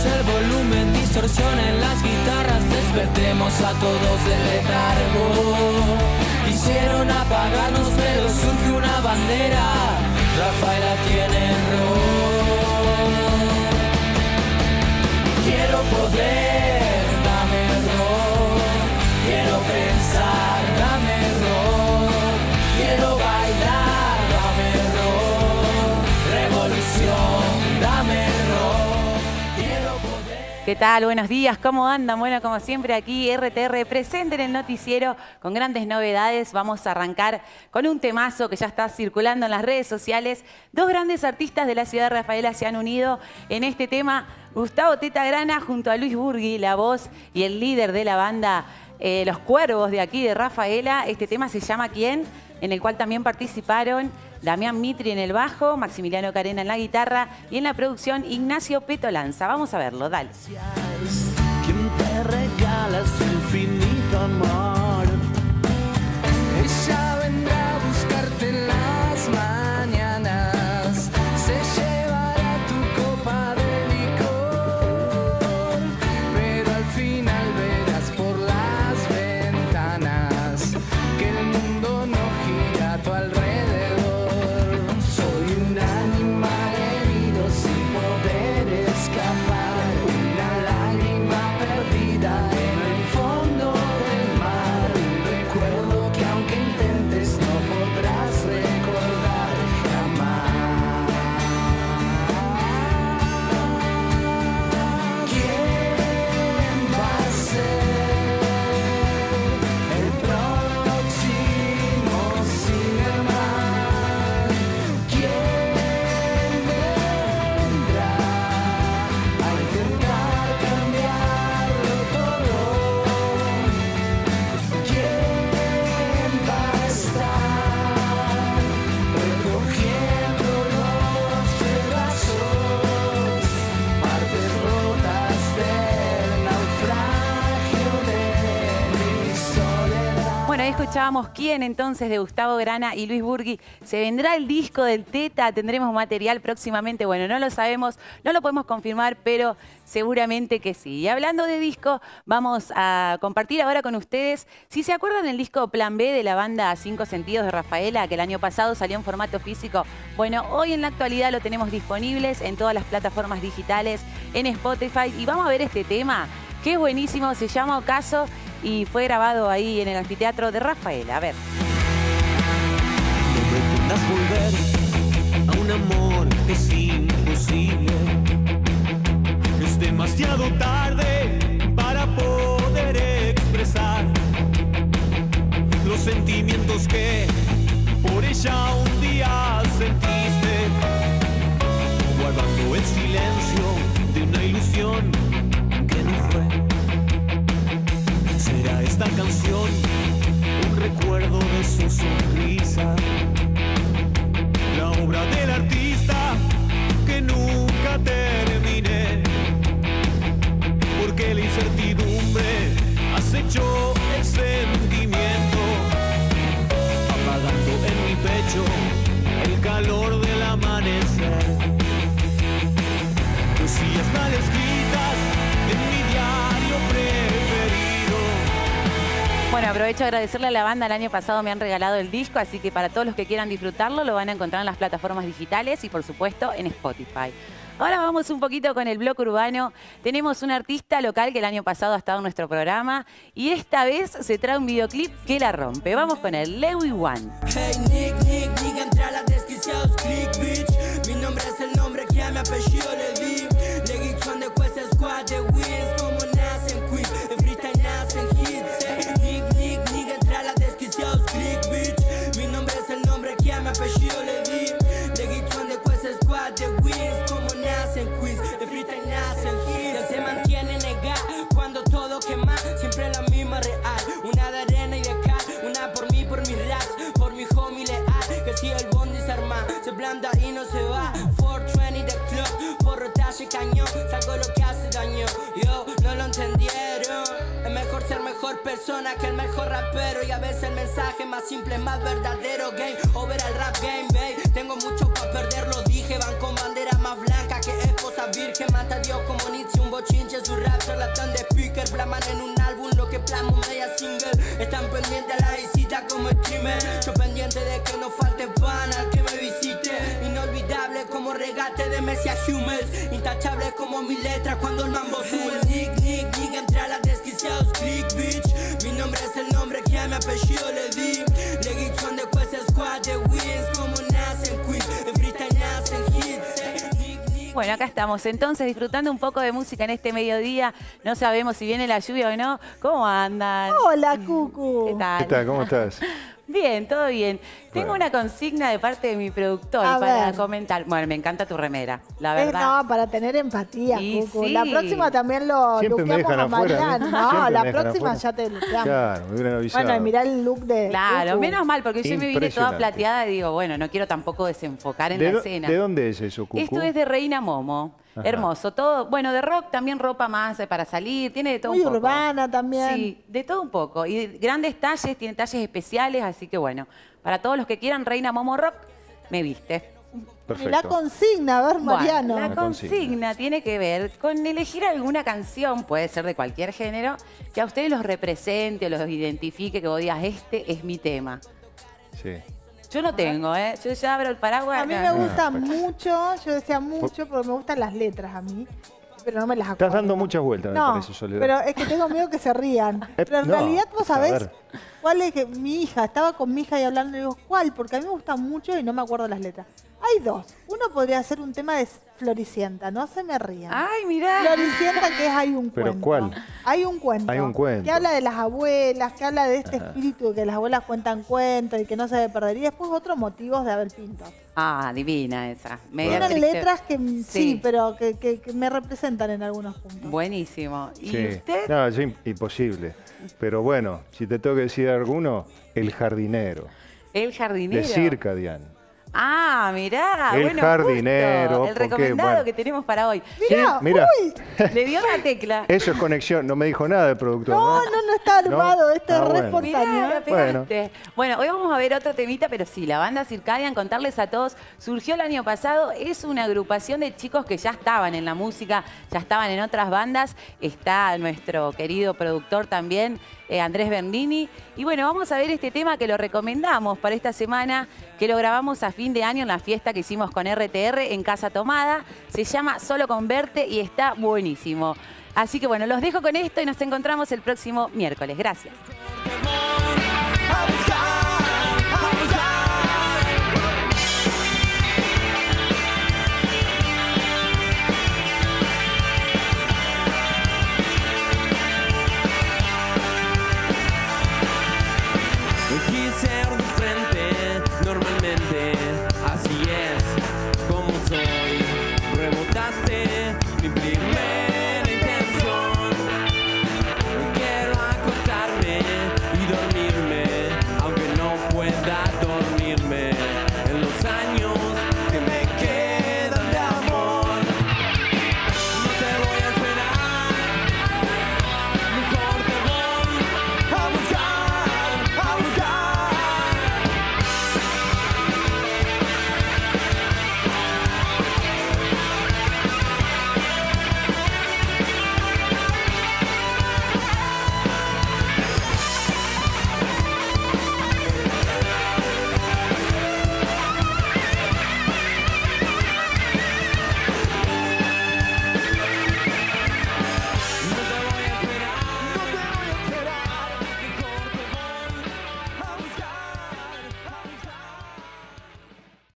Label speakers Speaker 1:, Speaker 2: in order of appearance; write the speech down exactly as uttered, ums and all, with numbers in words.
Speaker 1: el volumen, distorsión en las guitarras, despertemos a todos del letargo. Quisieron apagarnos, pero surge una bandera, Rafaela tiene rock. Quiero poder, dame rock. Quiero pensar, dame rock. Quiero bailar, dame rock. Revolución, dame rock. Quiero poder.
Speaker 2: ¿Qué tal? Buenos días, ¿cómo andan? Bueno, como siempre aquí R T R presente en el noticiero con grandes novedades. Vamos a arrancar con un temazo que ya está circulando en las redes sociales. Dos grandes artistas de la ciudad de Rafaela se han unido en este tema. Gustavo Teta Grana junto a Luis Burgui, la voz y el líder de la banda eh, Los Cuervos de aquí de Rafaela. Este tema se llama ¿Quién?, en el cual también participaron Damián Mitri en el bajo, Maximiliano Carena en la guitarra y en la producción Ignacio Petolanza. Vamos a verlo, dale.
Speaker 1: ¿Quién te regala su infinito amor? Ella vendrá a buscarte en las mañanas, se llevará tu copa de licor, pero al final verás por las ventanas que el mundo no gira a tu alrededor. Soy un animal herido sin poder escapar, una lágrima perdida en el fondo del mar, un recuerdo que aunque intentes no podrás recordar jamás. ¿Quién va a ser el próximo Cinerman? ¿Quién vendrá a intentar cambiarlo todo? ¿Quién va a estar recogiendo los pedazos, partes rotas del naufragio de mi soledad?
Speaker 2: Bueno, ahí escuchábamos ¿Quién?, entonces, de Gustavo Grana y Luis Burgui. ¿Se vendrá el disco del Teta? ¿Tendremos material próximamente? Bueno, no lo sabemos, no lo podemos confirmar, pero seguramente que sí. Y hablando de disco, vamos a compartir ahora con ustedes, si se acuerdan el disco Plan B de la banda Cinco Sentidos de Rafaela, que el año pasado salió en formato físico. Bueno, hoy en la actualidad lo tenemos disponibles en todas las plataformas digitales, en Spotify, y vamos a ver este tema, que es buenísimo, se llama Ocaso y fue grabado ahí en el anfiteatro de Rafaela. A ver.
Speaker 1: No pretendas volver a un amor que es imposible. Es demasiado tarde para poder expresar los sentimientos que por ella un día sentiste, guardando el silencio de una ilusión que no fue. ¿Será esta canción un recuerdo de su sonrisa? La obra del artista que nunca terminé, porque la incertidumbre acechó el sentimiento, apagando en mi pecho el calor del amanecer. Poesías mal escritas en mi diario preferido.
Speaker 2: Bueno, aprovecho a agradecerle a la banda. El año pasado me han regalado el disco, así que para todos los que quieran disfrutarlo lo van a encontrar en las plataformas digitales y por supuesto en Spotify. Ahora vamos un poquito con el bloque urbano. Tenemos un artista local que el año pasado ha estado en nuestro programa y esta vez se trae un videoclip que la rompe. Vamos con el Lewy One.
Speaker 3: Hey Nick, Nick, Nick, entre a las desquiciados, click, bitch. Mi nombre es el nombre que a mi apellido le di. Leggings son de Quest Squad, de Wiz, como nacen Queens, en freestyle nacen hits. Hey, Nick, Nick, Nick, entre a las desquiciados, click, bitch. Mi nombre es el nombre que a mi apellido le di. Leggings son de Quest Squad, de Wiz, como nacen Queens, en freestyle nacen hits. Se mantiene negada cuando todo quema, siempre la misma real. Una de arena y de cal, una por mí, por mis raps, por mi homie leal. Que si el bondi se arma, se blanda y no se va. cuatrocientos veinte de club, por rotaje cañón, salgo lo que hace daño. Yo, no lo entendieron. Es mejor ser mejor persona que el mejor rapero. Y a veces el mensaje más simple es más verdadero. Game over al rap game, babe. Tengo mucho pa' perder, lo dije. Van con bandera más blanca que esposa una virgen, mata a Dios como Nietzsche, un bochinche, su rap charlatán de speaker, plaman en un álbum lo que plasmo media single, están pendientes a la visita como streamer, yo pendiente de que no falte pan al que me visite, inolvidable como regate de Messi a Hummels, intachable como mi letra cuando el mambo sube, Nick, Nick, Nick, entre a las desquiciados, click, bitch, mi nombre es el nombre que a mi apellido le di, Leggings son de Quest Squad, de Wins, como nacen Queens, en freestyle nacen hits, eh. Nick, Nick.
Speaker 2: Bueno, acá estamos entonces disfrutando un poco de música en este mediodía. No sabemos si viene la lluvia o no. ¿Cómo andan?
Speaker 4: Hola, Cucu.
Speaker 2: ¿Qué tal?
Speaker 5: ¿Qué tal? ¿Cómo estás?
Speaker 2: Bien, todo bien. Tengo
Speaker 5: Bueno.
Speaker 2: una consigna de parte de mi productor
Speaker 4: A
Speaker 2: para
Speaker 4: ver.
Speaker 2: comentar. Bueno, me encanta tu remera, la
Speaker 4: Es,
Speaker 2: verdad.
Speaker 4: no, para tener empatía,
Speaker 2: Y
Speaker 4: Cucu.
Speaker 2: sí.
Speaker 4: La próxima también lo
Speaker 5: Siempre me
Speaker 4: luqueamos
Speaker 5: dejan
Speaker 4: a
Speaker 5: afuera,
Speaker 4: Mariano.
Speaker 5: ¿eh?
Speaker 4: No,
Speaker 5: Siempre
Speaker 4: la
Speaker 5: me dejan
Speaker 4: próxima
Speaker 5: afuera.
Speaker 4: ya te luqueamos.
Speaker 5: Claro, me hubieran avisado.
Speaker 4: Bueno, y mirá el look de
Speaker 2: Claro,
Speaker 4: Cucu.
Speaker 2: menos mal, porque yo me vine toda
Speaker 5: Impresionante.
Speaker 2: plateada y digo, bueno, no quiero tampoco desenfocar en
Speaker 5: ¿De,
Speaker 2: la
Speaker 5: do-
Speaker 2: escena.
Speaker 5: ¿De dónde es eso, Cucú?
Speaker 2: Esto es de Reina Momo.
Speaker 5: Ajá.
Speaker 2: Hermoso. Todo, bueno, de rock también ropa más eh, para salir, tiene de todo
Speaker 4: Muy
Speaker 2: un poco.
Speaker 4: urbana también.
Speaker 2: Sí, de todo un poco. Y grandes talles, tiene talles especiales, así que bueno, para todos los que quieran Reina Momo Rock, me viste.
Speaker 5: Perfecto.
Speaker 4: La consigna, a ver,
Speaker 2: Bueno,
Speaker 4: Mariano.
Speaker 2: la
Speaker 5: La
Speaker 2: consigna.
Speaker 5: consigna
Speaker 2: tiene que ver con elegir alguna canción, puede ser de cualquier género, que a ustedes los represente o los identifique, que vos digas, este es mi tema.
Speaker 5: Sí.
Speaker 2: Yo no tengo, ¿eh? Yo ya abro el paraguas.
Speaker 4: A mí
Speaker 2: acá.
Speaker 4: me gusta
Speaker 5: Ah, perfecto.
Speaker 4: mucho, yo decía mucho, porque me gustan las letras a mí, pero no me las acuerdo.
Speaker 5: Estás dando muchas vueltas, me
Speaker 4: No,
Speaker 5: parece, Soledad.
Speaker 4: pero es que tengo miedo que se rían. Pero en
Speaker 5: no,
Speaker 4: realidad vos
Speaker 5: a
Speaker 4: sabés
Speaker 5: ver.
Speaker 4: cuál es que mi hija, estaba con mi hija y hablando, y digo, ¿cuál? Porque a mí me gusta mucho y no me acuerdo las letras. Hay dos. Uno podría ser un tema de Floricienta, no se me rían.
Speaker 2: Ay, mirá.
Speaker 4: Floricienta, que es Hay un
Speaker 5: ¿Pero
Speaker 4: cuento.
Speaker 5: cuál?
Speaker 4: Hay un cuento.
Speaker 5: Hay un cuento.
Speaker 4: Que habla de las abuelas, que habla de este espíritu de que las abuelas cuentan cuentos y que no se debe perder. Y después otros motivos de Abel Pinto.
Speaker 2: Ah, divina esa. Media
Speaker 4: Tienen
Speaker 2: triste.
Speaker 4: letras que sí,
Speaker 2: Sí.
Speaker 4: pero que, que- que me representan en algunos puntos.
Speaker 2: Buenísimo. ¿Y
Speaker 5: Sí.
Speaker 2: usted?
Speaker 5: No, es im- imposible. Pero bueno, si te tengo que decir alguno, El jardinero,
Speaker 2: El jardinero.
Speaker 5: de Circadian.
Speaker 2: Ah, mirá.
Speaker 5: El
Speaker 2: bueno,
Speaker 5: jardinero,
Speaker 2: justo, el
Speaker 5: porque,
Speaker 2: recomendado
Speaker 5: bueno.
Speaker 2: que tenemos para hoy.
Speaker 4: Mirá,
Speaker 5: Sí, mira.
Speaker 4: uy.
Speaker 2: Le dio la tecla.
Speaker 5: Eso es conexión, no me dijo nada el productor.
Speaker 4: No,
Speaker 5: No,
Speaker 4: no, no está armado,
Speaker 5: ¿No?
Speaker 4: este
Speaker 5: Ah,
Speaker 4: es re
Speaker 5: bueno.
Speaker 4: espontáneo.
Speaker 2: Mirá, la
Speaker 5: Bueno.
Speaker 2: pegaste. Bueno, hoy vamos a ver otro temita, pero sí, la banda Circadian, contarles a todos, surgió el año pasado, es una agrupación de chicos que ya estaban en la música, ya estaban en otras bandas, está nuestro querido productor también, eh, Andrés Bernini, y bueno, vamos a ver este tema que lo recomendamos para esta semana, que lo grabamos a fin de año en la fiesta que hicimos con R T R en Casa Tomada, se llama Solo con Verte y está buenísimo. Así que bueno, los dejo con esto y nos encontramos el próximo miércoles. Gracias.
Speaker 3: A buscar, a buscar. Quise ser diferente, normalmente así es como soy. Rebotaste mi primer